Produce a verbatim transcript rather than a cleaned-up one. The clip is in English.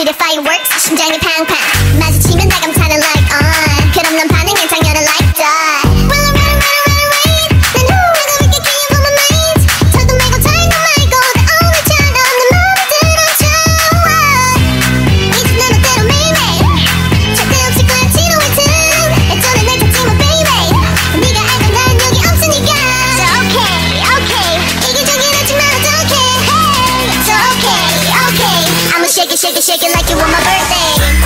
거칠의 fireworks 심장이 팡팡 마주치면 다감탄을 like on 그럼 넌 반응해 당연한 like that. Well I'm running running running away 난 후회가 왜 이렇게 on my mind 저도 말고 달도 말고 다 오늘처럼 내 맘에 들어줘. 이제 내 멋대로 매일매일 절대 없을 거야 지루할 틈 애전에 날 찾지마 baby 네가 알고 난 여기 없으니까. So okay okay 이기적인 하지만 어떡해 hey. So okay okay I'ma shake it shake it shake it like you on my birthday.